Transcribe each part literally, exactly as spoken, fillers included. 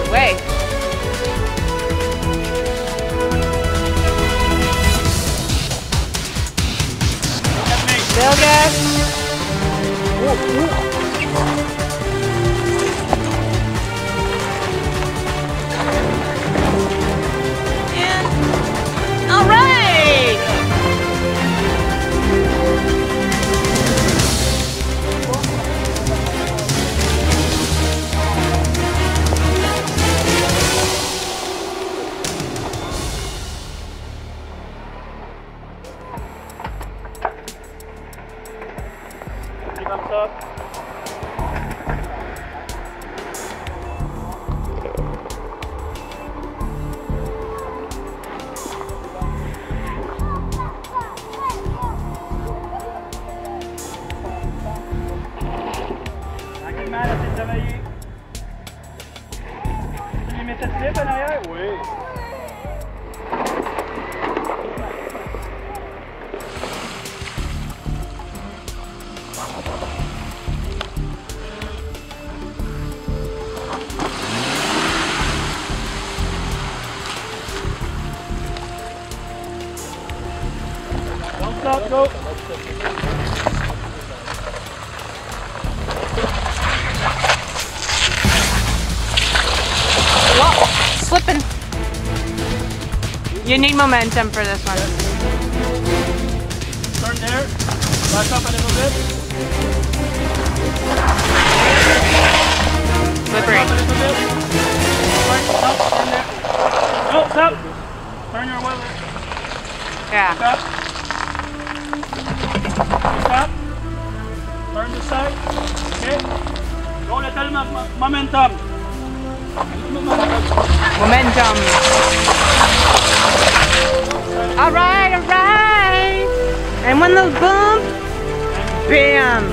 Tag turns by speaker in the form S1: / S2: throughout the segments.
S1: way. Still gas. Ooh, ooh. And all right.
S2: Thumbs up. Tranquillement, laissez travailler. Tu lui mettais de slip en arrière? Oui. Stop, go.
S1: Whoa, slipping. You need momentum for this one.
S2: Turn there. Back up a little bit.
S1: Slippery.
S2: Back up a little bit. Right, stop, turn there. No, stop. Turn your wheel.
S1: Yeah.
S2: Stop. Stop. Turn this side. Okay. Go little mo momentum.
S1: Momentum. All right, all right. And when those bump, bam.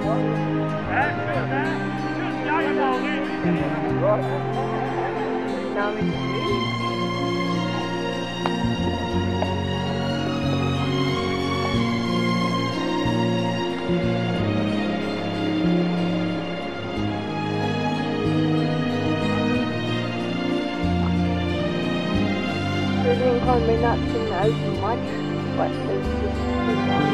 S2: Hein, juste, hein? Juste hier, il est mort.
S1: Non, mais c'est lui. Lincoln may not seem as much, but it's just too long.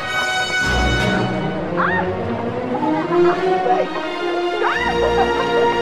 S1: Ah!